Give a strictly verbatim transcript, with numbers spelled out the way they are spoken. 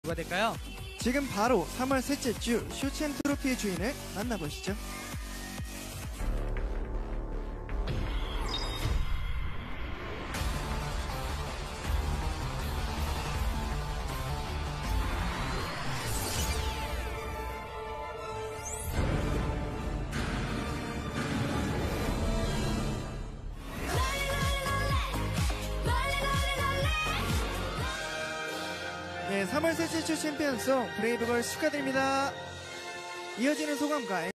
누가 될까요? 지금 바로 삼월 셋째 주 쇼챔 트로피의 주인을 만나보시죠. 네, 삼월 셋째 주 챔피언송 브레이브걸 축하드립니다. 이어지는 소감과